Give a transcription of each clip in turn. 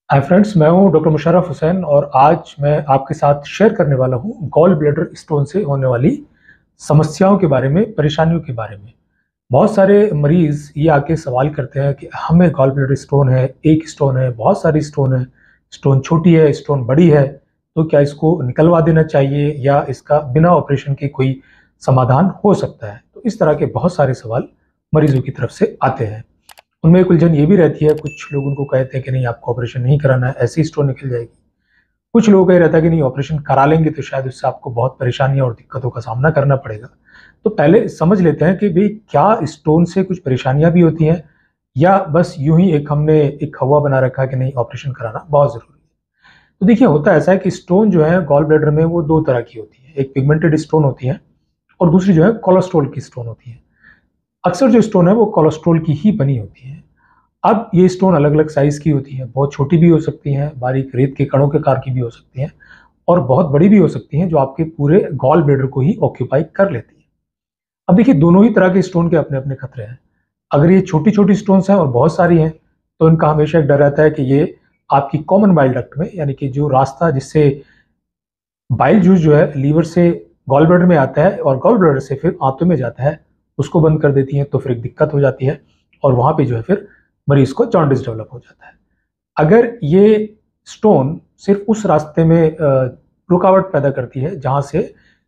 Hi friends, मैं हूं doctor Musharraf Hussain और आज मैं आपके साथ शेयर करने वाला हूं गॉल ब्लैडर स्टोन से होने वाली समस्याओं के बारे में, परेशानियों के बारे में। बहुत सारे मरीज ये आके सवाल करते हैं कि हमें गॉल ब्लैडर स्टोन है, एक स्टोन है, बहुत सारी स्टोन है, स्टोन छोटी है, स्टोन बड़ी है, तो क्या इसको निकलवा देना चाहिए या इसका बिना ऑपरेशन के कोई समाधान हो सकता है। तो इस तरह के बहुत सारे सवाल मरीजों की तरफ से आते हैं। उनमें एक उलझन ये भी रहती है, कुछ लोग उनको कहते हैं कि नहीं, आपको ऑपरेशन नहीं कराना है, ऐसी स्टोन निकल जाएगी। कुछ लोगों का ये रहता है कि नहीं, ऑपरेशन करा लेंगे तो शायद उससे आपको बहुत परेशानियां और दिक्कतों का सामना करना पड़ेगा। तो पहले समझ लेते हैं कि भाई क्या स्टोन से कुछ परेशानियां भी होती हैं या बस यूं ही एक हमने एक हवा बना रखा है कि नहीं, ऑपरेशन कराना बहुत जरूरी है। तो देखिए, होता ऐसा है कि स्टोन जो है गॉल ब्लैडर में वो दो तरह की होती है। एक पिगमेंटेड स्टोन होती है और दूसरी जो है कोलेस्ट्रॉल की स्टोन होती है। अक्सर जो स्टोन है वो कोलेस्ट्रॉल की ही बनी होती है। अब ये स्टोन अलग अलग साइज की होती है, बहुत छोटी भी हो सकती हैं, बारीक रेत के कणों के आकार की भी हो सकती हैं और बहुत बड़ी भी हो सकती हैं जो आपके पूरे गॉल ब्लैडर को ही ऑक्यूपाई कर लेती है। अब देखिए, दोनों ही तरह के स्टोन के अपने अपने खतरे हैं। अगर ये छोटी छोटी स्टोन्स हैं और बहुत सारी हैं तो इनका हमेशा एक डर रहता है कि ये आपकी कॉमन बाइल डक्ट में, यानी कि जो रास्ता जिससे बाइल जूस जो है लीवर से गॉल ब्लैडर में आता है और गॉल ब्लैडर से फिर आंतों में जाता है, उसको बंद कर देती हैं। तो फिर एक दिक्कत हो जाती है और वहां पे जो है फिर मरीज को जॉन्डिस डेवलप हो जाता है। अगर ये स्टोन सिर्फ उस रास्ते में रुकावट पैदा करती है जहां से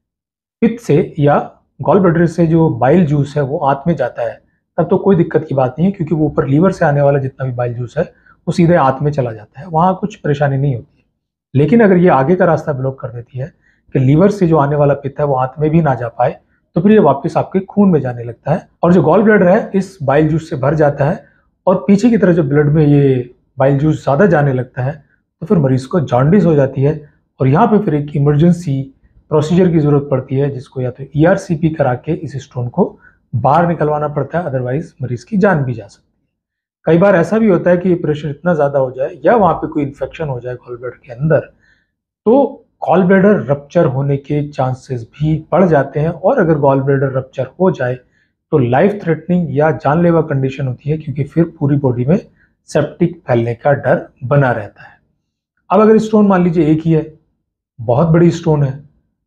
पित्त से या गॉल ब्लैडर से जो बाइल जूस है वो आंत में जाता है, तब तो कोई दिक्कत की बात नहीं है, क्योंकि वो ऊपर लीवर से आने वाला जितना भी बाइल जूस है वो सीधे आंत में चला जाता है, वहां कुछ परेशानी नहीं होती है। लेकिन अगर ये आगे का रास्ता ब्लॉक कर देती है कि लीवर से जो आने वाला पित्त है वो आंत में भी ना जा पाए, तो फिर ये वापस आपके खून में जाने लगता है और जो गॉल ब्लैडर है इस बाइल जूस से भर जाता है और पीछे की तरफ जब ब्लड में ये बाइल जूस ज़्यादा जाने लगता है तो फिर मरीज को जॉन्डिस हो जाती है और यहाँ पे फिर एक इमरजेंसी प्रोसीजर की ज़रूरत पड़ती है, जिसको या तो ईआरसीपी करा के इस स्टोन को बाहर निकलवाना पड़ता है, अदरवाइज मरीज की जान भी जा सकती है। कई बार ऐसा भी होता है कि प्रेशर इतना ज़्यादा हो जाए या वहाँ पे कोई इन्फेक्शन हो जाए गॉल ब्लैडर के अंदर, तो गॉल ब्लैडर रप्चर होने के चांसेस भी बढ़ जाते हैं। और अगर गॉल ब्लैडर रप्चर हो जाए तो लाइफ थ्रेटनिंग या जानलेवा कंडीशन होती है, क्योंकि फिर पूरी बॉडी में सेप्टिक फैलने का डर बना रहता है। अब अगर स्टोन मान लीजिए एक ही है, बहुत बड़ी स्टोन है,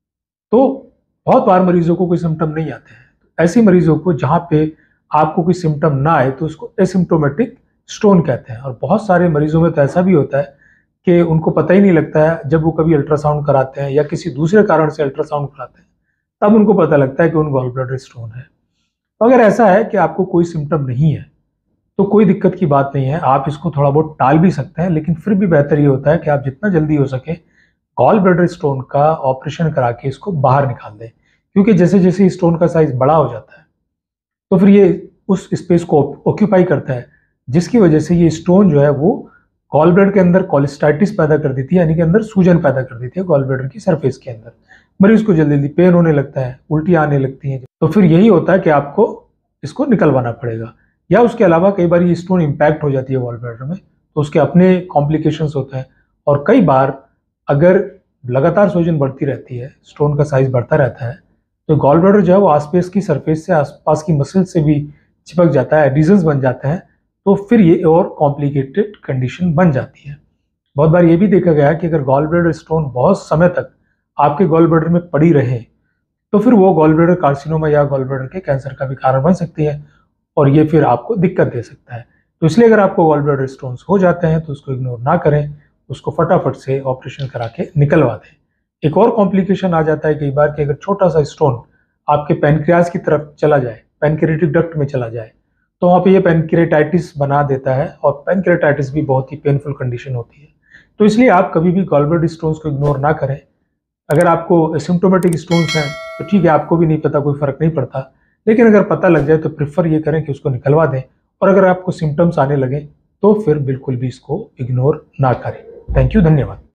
तो बहुत बार मरीजों को कोई सिम्टम नहीं आते हैं। ऐसे मरीजों को जहां पे आपको कोई सिम्टम ना आए तो उसको एसिम्प्टोमेटिक स्टोन कहते हैं। और बहुत सारे मरीजों में तो ऐसा भी होता है कि उनको पता ही नहीं लगता है, जब वो कभी अल्ट्रासाउंड कराते हैं या किसी दूसरे कारण से अल्ट्रासाउंड कराते हैं तब उनको पता लगता है कि उन गॉल ब्लैडर स्टोन है। तो अगर ऐसा है कि आपको कोई सिम्टम नहीं है तो कोई दिक्कत की बात नहीं है, आप इसको थोड़ा बहुत टाल भी सकते हैं। लेकिन फिर भी बेहतर ये होता है कि आप जितना जल्दी हो सके गॉल ब्लैडर स्टोन का ऑपरेशन करा के इसको बाहर निकाल दें, क्योंकि जैसे जैसे स्टोन का साइज बड़ा हो जाता है तो फिर ये उस स्पेस को ऑक्यूपाई करता है, जिसकी वजह से ये स्टोन जो है वो गॉल ब्लैडर के अंदर कोलिस्टाइटिस पैदा कर देती है, यानी कि अंदर सूजन पैदा कर देती है गॉल ब्लैडर की सरफेस के अंदर। मरीज को जल्दी जल्दी पेन होने लगता है, उल्टी आने लगती है। तो फिर यही होता है कि आपको इसको निकलवाना पड़ेगा। या उसके अलावा कई बार ये स्टोन इम्पैक्ट हो जाती है गॉल ब्लैडर में, तो उसके अपने कॉम्प्लिकेशंस होते हैं। और कई बार अगर लगातार सूजन बढ़ती रहती है, स्टोन का साइज बढ़ता रहता है, तो गॉल ब्लैडर जो है वो आसपास की सरफेस से, आसपास की मसल से भी चिपक जाता है, एडिशंस बन जाते हैं। तो फिर ये और कॉम्प्लिकेटेड कंडीशन बन जाती है। बहुत बार ये भी देखा गया है कि अगर गॉल ब्लैडर स्टोन बहुत समय तक आपके गॉल ब्लैडर में पड़ी रहे तो फिर वो गॉल ब्लैडर कार्सिनोमा या गॉल ब्लैडर के कैंसर का भी कारण बन सकती है और ये फिर आपको दिक्कत दे सकता है। तो इसलिए अगर आपको गॉल ब्लैडर स्टोन्स हो जाते हैं तो उसको इग्नोर ना करें, उसको फटाफट से ऑपरेशन करा के निकलवा दें। एक और कॉम्प्लिकेशन आ जाता है कई बार कि अगर छोटा सा स्टोन आपके पैनक्रियाज की तरफ चला जाए, पैनक्रियाटिक डक्ट में चला जाए, तो वहाँ पे ये पैनक्रियाटाइटिस बना देता है और पैनक्रियाटाइटिस भी बहुत ही पेनफुल कंडीशन होती है। तो इसलिए आप कभी भी गॉल ब्लैडर स्टोन्स को इग्नोर ना करें। अगर आपको सिम्टोमेटिक स्टोन्स हैं तो ठीक है, आपको भी नहीं पता, कोई फर्क नहीं पड़ता। लेकिन अगर पता लग जाए तो प्रेफर ये करें कि उसको निकलवा दें। और अगर आपको सिम्टम्स आने लगे तो फिर बिल्कुल भी इसको इग्नोर ना करें। थैंक यू, धन्यवाद।